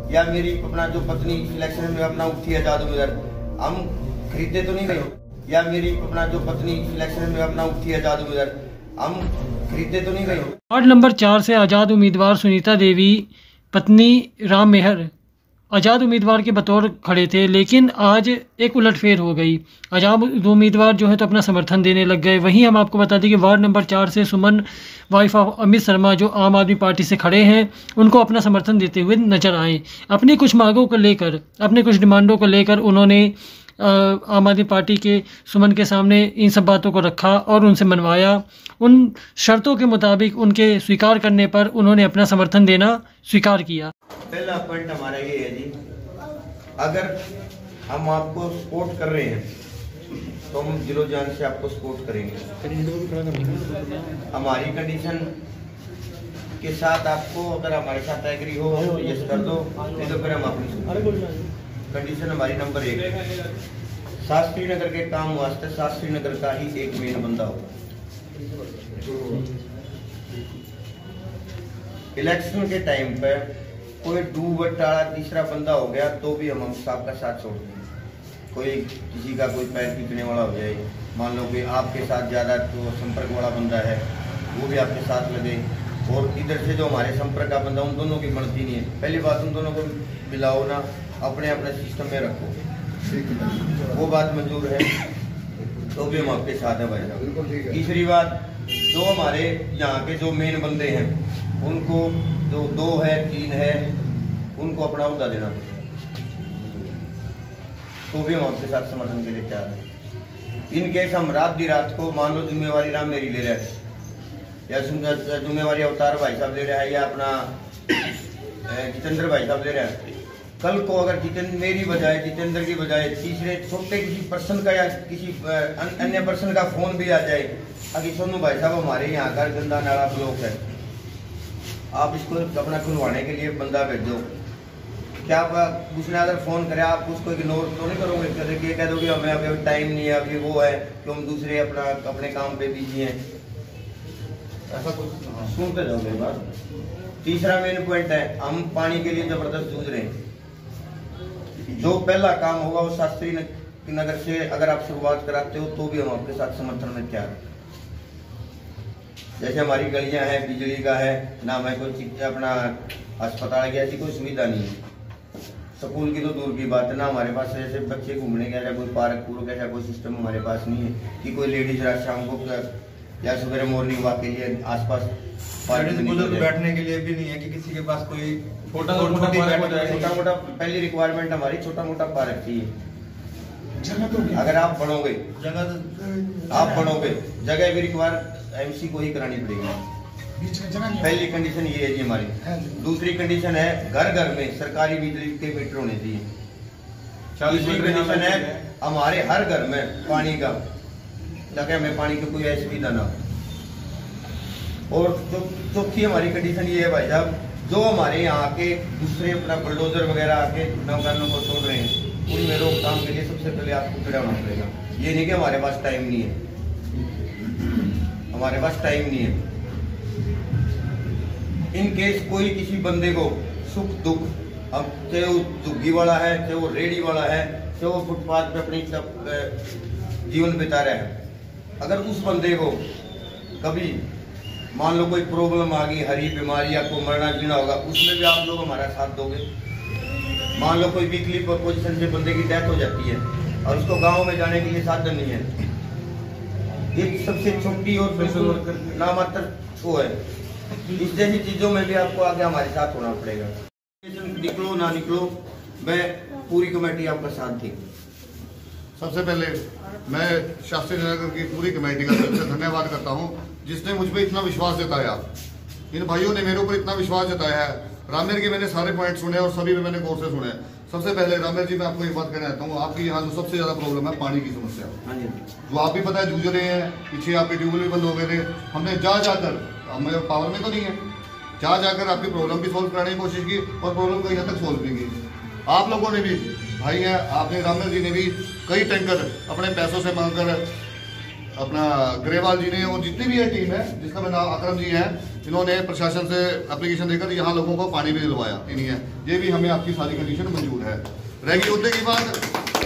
या मेरी अपना जो पत्नी सिलेक्शन में अपना उठी आजाद उम्मीदवार, हम खरीदे तो नहीं गए, या मेरी अपना जो पत्नी सिलेक्शन में अपना उठी आजाद उम्मीदवार, हम खरीदे तो नहीं गए। वार्ड नंबर 4 से आज़ाद उम्मीदवार सुनीता देवी पत्नी राम मेहर आज़ाद उम्मीदवार के बतौर खड़े थे, लेकिन आज एक उलटफेर हो गई। आज़ाद उम्मीदवार जो है तो अपना समर्थन देने लग गए। वहीं हम आपको बता दें कि वार्ड नंबर 4 से सुमन वाइफ ऑफ अमित शर्मा जो आम आदमी पार्टी से खड़े हैं, उनको अपना समर्थन देते हुए नजर आए। अपनी कुछ मांगों को लेकर, अपने कुछ डिमांडों को लेकर उन्होंने आम आदमी पार्टी के सुमन के सामने इन सब बातों को रखा और उनसे मनवाया। उन शर्तों के मुताबिक उनके स्वीकार करने पर उन्होंने अपना समर्थन देना स्वीकार किया। पहला पॉइंट हमारा ये है जी, अगर हम आपको सपोर्ट कर रहे हैं तो हम दिलो जान से आपको सपोर्ट करेंगे। हमारी कंडीशन के साथ आपको अगर हमारे साथ एग्री हो तो यस कर दो, नहीं तो फिर हम अपनी कंडीशन हमारी नंबर 1, शास्त्री नगर के काम वास्ते शास्त्री नगर का ही एक मेन बंदा हो। इलेक्शन के टाइम पे कोई डूबटाड़ा तीसरा बंदा हो गया तो भी हम साहब का साथ छोड़ देंगे। कोई किसी का कोई पैर खींचने वाला हो जाए, मान लो कि आपके साथ ज़्यादा तो संपर्क वाला बंदा है, वो भी आपके साथ लगे, और इधर से जो हमारे संपर्क का बंदा, उन दोनों की बढ़ती नहीं है। पहली बात, उन दोनों को मिलाओ ना, अपने अपने सिस्टम में रखो, वो बात मंजूर है तो भी हम आपके साथ हैं भाई साहब। तीसरी बात, जो हमारे यहाँ के जो मेन बंदे हैं उनको जो 2 है 3 है उनको अपना उदा देना, तो भी हम आपके साथ समर्थन के लिए तैयार हैं। इन केस हम रात को मान लो जिम्मेवारी राम मेरी ले रहे हैं, या जिम्मेवारी अवतार भाई साहब ले रहा है, या अपना जितेंद्र भाई साहब ले रहे हैं, कल को अगर मेरी बजाय जितेंद्र की बजाय तीसरे छोटे किसी पर्सन का या किसी अन्य पर्सन का फोन भी आ जाए, अगर सोनू भाई साहब हमारे यहाँ का गंदा नाला ब्लॉक है, आप इसको अपना खुलवाने के लिए बंदा भेजो, क्या उसने अगर फोन करे आप उसको इग्नोर तो नहीं करोगे, कह दोगे हमें अभी टाइम नहीं है, अभी वो है कि हम दूसरे अपने काम पे बिजी हैं, ऐसा कुछ सुनते जाओगे बात। तीसरा मेन पॉइंट है, हम पानी के लिए जबरदस्त जूझ रहे हैं। जो पहला काम होगा वो शास्त्री नगर से अगर आप शुरुआत कराते हो तो भी हम आपके साथ समर्थन में तैयार हैं। जैसे हमारी गलियां हैं, बिजली का है ना, हमें कोई अपना अस्पताल की ऐसी कोई सुविधा नहीं है, स्कूल की तो दूर की बात है ना, हमारे पास ऐसे बच्चे घूमने का ऐसा कोई पार्क पूर्व ऐसा कोई सिस्टम हमारे पास नहीं है कि कोई लेडीज रात शाम को या सवेरे मॉर्निंग वॉक के लिए आसपास बैठने के लिए भी नहीं है कि किसी के पास कोई छोटा मोटा पहली रिक्वायरमेंट हमारी छोटा मोटा पार्क चाहिए। अगर आप बढ़ोगे जगह भी रिक्वायर MC को ही करानी पड़ेगी। पहली कंडीशन ये है जी हमारी। दूसरी कंडीशन है घर घर में सरकारी बिजली के मीटर होने चाहिए। तीसरी कंडीशन है हमारे हर घर में पानी का, ताकि हमें पानी की कोई असुविधा ना हो। और चौथी हमारी कंडीशन ये है भाई साहब, जो हमारे यहाँ आके दूसरे अपना बुलडोजर वगैरह आके नौकानों को तोड़ रहे हैं, उनमें रोकथाम के लिए सबसे पहले आपको खड़ा होना पड़ेगा। ये नहीं कि हमारे पास टाइम नहीं है, हमारे पास टाइम नहीं है। इन केस कोई किसी बंदे को सुख दुख, अब चाहे वो झुग्गी वाला है, चाहे वो रेडी वाला है, चाहे वो फुटपाथ पे अपनी जीवन बिता रहा है, अगर उस बंदे को कभी मान लो कोई प्रॉब्लम आ गई, हरी बीमारी या कोई मरना जीना होगा, उसमें भी आप लोग हमारा साथ दोगे। मान लो कोई वीकली पोजीशन से बंदे की डेथ हो जाती है और उसको गांव में जाने के लिए साधन नहीं है, ये सबसे छोटी और नामात्र वो है। इस जैसी चीजों में भी आपको आगे हमारे साथ होना पड़ेगा। निकलो ना निकलो, मैं पूरी कमेटी आपका साथ दी। सबसे पहले मैं शास्त्री नगर की पूरी कमेटी का धन्यवाद करता हूं, जिसने मुझ पर इतना विश्वास जताया। इन भाइयों ने मेरे ऊपर इतना विश्वास जताया है। रामेर के मैंने सारे पॉइंट सुने और सभी में मैंने गौर से सुने। सबसे पहले रामेर जी, मैं आपको एक बात कहना चाहता हूँ, आपकी यहाँ जो सबसे ज्यादा प्रॉब्लम है पानी की समस्या, जो आप भी पता है जूझ रहे हैं। पीछे आपके ट्यूबवेल भी बंद हो गए थे, हमने जाकर, हमें पावर में तो नहीं है, जाकर आपकी प्रॉब्लम भी सोल्व कराने की कोशिश की और प्रॉब्लम कहीं हद तक सोल्व भी की। आप लोगों ने भी भाई हैं, आपने रामेर जी ने भी कई टैंकर अपने पैसों से मांगकर, अपना ग्रेवाल जी ने और जितनी भी है टीम है जिसका मैं नाम अकरम जी हैं, इन्होंने प्रशासन से एप्लीकेशन देकर यहाँ लोगों को पानी भी दिलवाया इन्हीं है। ये भी हमें आपकी सारी कंडीशन मंजूर है। रहेगी मुद्दे की बात,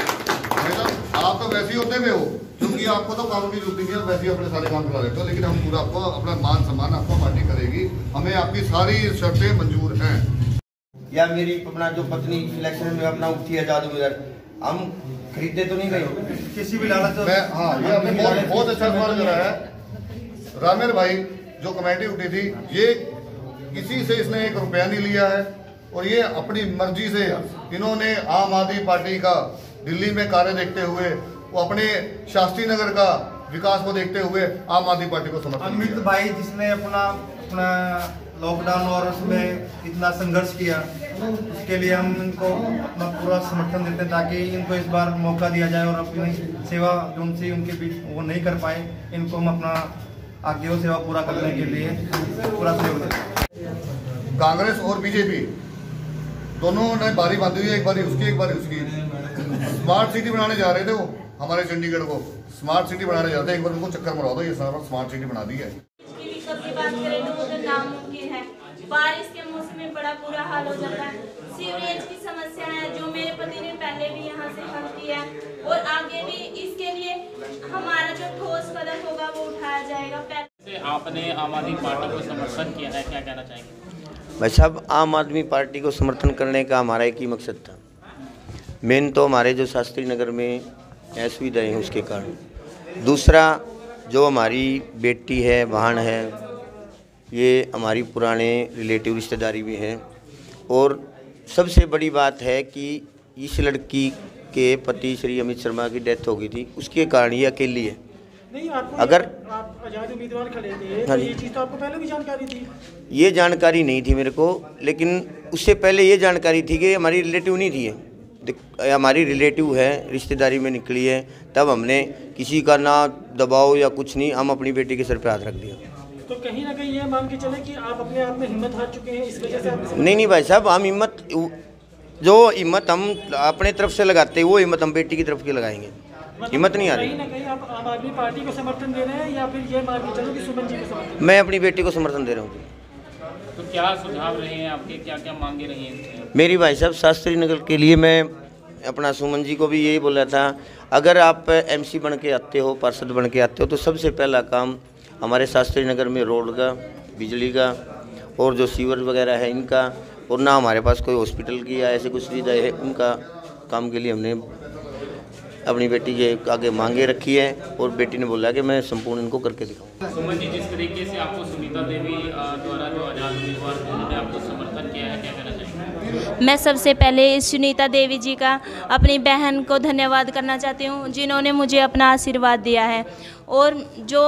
आप तो वैसे ही होते में हो क्योंकि आपको तो कानून की जरूरत नहीं है, वैसे ही अपने सारे काम करा देते हो, लेकिन हम पूरा आपको अपना मान सम्मान आपको पार्टी करेगी, हमें आपकी सारी शर्तें मंजूर हैं। या मेरी अपना जो पत्नी सिलेक्शन में अपना उठी आजाद उम्मीदवार, हम खरीदे तो नहीं गए किसी भी लालच हाँ, ये आपने बहुत अच्छा सवाल करा है। रामेर भाई जो कमेटी उठी थी, ये किसी से इसने 1 रुपया नहीं लिया है और ये अपनी मर्जी से इन्होंने आम आदमी पार्टी का दिल्ली में कार्य देखते हुए, वो अपने शास्त्री नगर का विकास को देखते हुए आम आदमी पार्टी को समर्थन अमित किया। भाई जिसने अपना लॉकडाउन और उसमें इतना संघर्ष किया, उसके लिए हम इनको अपना पूरा समर्थन देते हैं ताकि इनको इस बार मौका दिया जाए और अपनी सेवा जो उनसे उनके बीच वो नहीं कर पाए, इनको हम अपना आगे वो सेवा पूरा करने के लिए पूरा सहयोग देते हैं। कांग्रेस और बीजेपी दोनों ने बारी बांधी हुई है, एक बारी उसकी एक बारी उसकी। स्मार्ट सिटी बनाने जा रहे थे वो, हमारे चंडीगढ़ को स्मार्ट सिटी बनाने जाते हैं, एक बार उनको चक्कर मरा दो, ये स्मार्ट सिटी बना दी है। की बात करें तो वो तो नामुमकिन है। बारिश के मौसम में बड़ा बुरा हाल हो जाता है। सीवरेज की समस्या है जो मेरे पति ने पहले भी यहाँ से हल किया है और आगे भी इसके लिए हमारा जो ठोस कदम होगा वो उठाया जाएगा। आपने आम आदमी पार्टी को समर्थन किया है, क्या कहना चाहेंगे? भाई साहब, आम आदमी पार्टी को समर्थन करने का हमारा एक ही मकसद था। मेन तो हमारे जो शास्त्री नगर में असुविधाएँ हैं उसके कारण, दूसरा जो हमारी बेटी है, बहन है, ये हमारी पुराने रिलेटिव रिश्तेदारी में है, और सबसे बड़ी बात है कि इस लड़की के पति श्री अमित शर्मा की डेथ हो गई थी, उसके कारण ये अकेली है। नहीं, आपको अगर आप आजाद उम्मीदवार खड़े थे हाँ तो ये चीज़ तो आपको पहले भी जानकारी थी? ये जानकारी नहीं थी मेरे को, लेकिन उससे पहले ये जानकारी थी कि हमारी रिलेटिव नहीं थी, हमारी रिलेटिव है, रिश्तेदारी में निकली है, तब हमने किसी का ना दबाव या कुछ नहीं, हम अपनी बेटी के सर पे हाथ रख दिया। तो कहीं ना कहीं ये मान के चले कि आप अपने आप में हिम्मत हार चुके हैं, इस वजह से आप नहीं भाई साहब, हम जो हिम्मत हम अपने तरफ से लगाते हैं वो हिम्मत हम बेटी की तरफ की लगाएंगे, हिम्मत नहीं आ रही। कहीं ना कहीं आप आम आदमी पार्टी को समर्थन दे रहे हैं या फिर ये मान के चलो कि सुमन जी को समर्थन? मैं अपनी बेटी को समर्थन दे रहा हूँ। तो क्या सुझाव रहे हैं आपके, क्या क्या मांगे रही हैं? मेरी भाई साहब, शास्त्री नगर के लिए मैं अपना सुमन जी को भी यही बोला था, अगर आप MC बन के आते हो, पार्षद बन के आते हो, तो सबसे पहला काम हमारे शास्त्री नगर में रोड का, बिजली का और जो सीवर वगैरह है इनका, और ना हमारे पास कोई हॉस्पिटल की या ऐसे कुछ सुविधा है, उनका काम के लिए हमने अपनी बेटी के आगे मांगे रखी है और बेटी ने बोला कि मैं संपूर्ण इनको करके दिखाऊँ। सुमन जी, जिस तरीके से आपको सुनीता देवी द्वारा जो आजाद उम्मीदवार थे उन्होंने आपको समर्थन किया है, क्या कहना चाहेंगे? मैं सबसे पहले सुनीता देवी जी का, अपनी बहन को धन्यवाद करना चाहती हूँ जिन्होंने मुझे अपना आशीर्वाद दिया है, और जो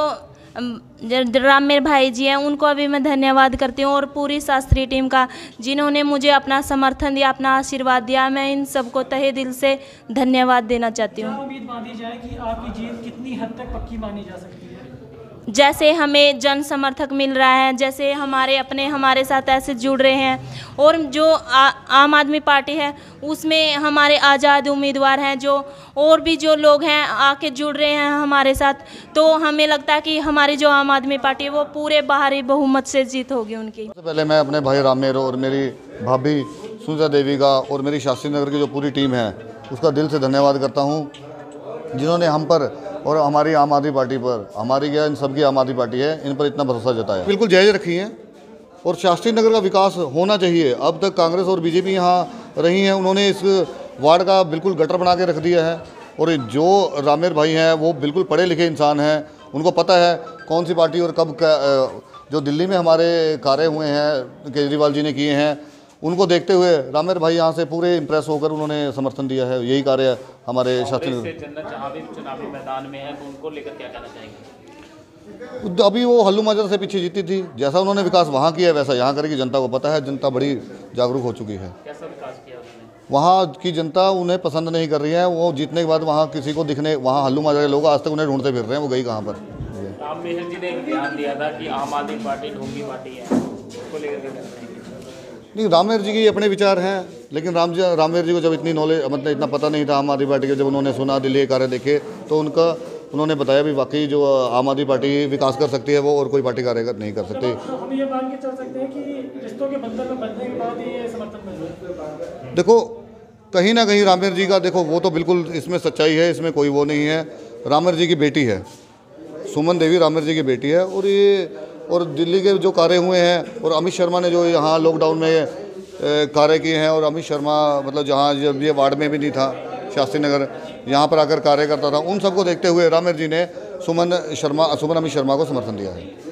रामेर भाई जी हैं उनको अभी मैं धन्यवाद करती हूँ, और पूरी शास्त्रीय टीम का जिन्होंने मुझे अपना समर्थन दिया, अपना आशीर्वाद दिया, मैं इन सबको तहे दिल से धन्यवाद देना चाहती हूँ। उम्मीद बांधी जाए कि आपकी जीत कितनी हद तक पक्की मानी जा सकती है? जैसे हमें जन समर्थक मिल रहा है, जैसे हमारे अपने हमारे साथ ऐसे जुड़ रहे हैं, और जो आम आदमी पार्टी है उसमें हमारे आज़ाद उम्मीदवार हैं, जो और भी जो लोग हैं आके जुड़ रहे हैं हमारे साथ, तो हमें लगता है कि हमारी जो आम आदमी पार्टी है वो पूरे बाहरी बहुमत से जीत होगी उनकी। सबसे पहले मैं अपने भाई रामेर और मेरी भाभी सुनीता देवी का और मेरी शास्त्री नगर की जो पूरी टीम है उसका दिल से धन्यवाद करता हूँ, जिन्होंने हम पर और हमारी आम आदमी पार्टी पर, हमारी क्या इन सबकी आम आदमी पार्टी है, इन पर इतना भरोसा जताया, बिल्कुल जायज़ रखी हैं, और शास्त्री नगर का विकास होना चाहिए। अब तक कांग्रेस और बीजेपी यहाँ रही हैं, उन्होंने इस वार्ड का बिल्कुल गटर बना के रख दिया है, और जो रामेर भाई हैं वो बिल्कुल पढ़े लिखे इंसान हैं, उनको पता है कौन सी पार्टी और कब जो दिल्ली में हमारे कार्य हुए हैं केजरीवाल जी ने किए हैं, उनको देखते हुए रामेर भाई यहाँ से पूरे इम्प्रेस होकर उन्होंने समर्थन दिया है। यही कार्य हमारे शास्त्री जन्नत जहाँ भी चुनावी मैदान में है, तो उनको लेकर क्या कहना चाहेंगे? अभी वो हल्लू माजरा से पीछे जीती थी, जैसा उन्होंने विकास वहाँ किया है वैसा यहाँ करेगी, जनता को पता है, जनता बड़ी जागरूक हो चुकी है। कैसा विकास किया उन्होंने? वहाँ की जनता उन्हें पसंद नहीं कर रही है, वो जीतने के बाद वहाँ किसी को दिखने, वहाँ हल्लू माजरा के लोग आज तक उन्हें ढूंढते फिर रहे हैं, वो गई कहाँ पर। राम मेहर जी ने एक बयान दिया था कि आम आदमी पार्टी ढोंगी पार्टी है, उसको लेकर क्या कहना चाहेंगे? नहीं, रामेर जी के अपने विचार हैं, लेकिन रामेर जी को जब इतनी नॉलेज, मतलब इतना पता नहीं था आम आदमी पार्टी के, जब उन्होंने सुना दिल्ली के कार्य देखे तो उनका उन्होंने बताया भी वाकई जो आम आदमी पार्टी विकास कर सकती है वो और कोई पार्टी कार्य नहीं कर सकती। हम ये मान के चल सकते हैं कि रिश्तों के बंधन में बंधने के बाद ही ये समर्थन मिल रहा है। देखो कहीं ना कहीं रामेर जी का देखो वो तो बिल्कुल इसमें सच्चाई है, इसमें कोई वो नहीं है। रामेर जी की बेटी है, सुमन देवी रामेर जी की बेटी है। और दिल्ली के जो कार्य हुए हैं और अमित शर्मा ने जो यहाँ लॉकडाउन में कार्य किए हैं, और अमित शर्मा मतलब जहाँ जब ये वार्ड में भी नहीं था शास्त्री नगर, यहाँ पर आकर कार्य करता था, उन सबको देखते हुए रामेर जी ने सुमन अमित शर्मा को समर्थन दिया है।